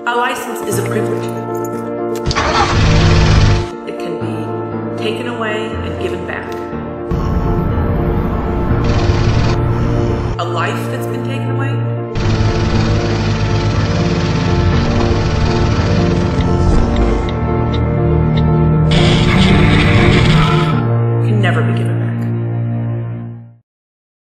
A license is a privilege. It can be taken away and given back. A life that's been taken away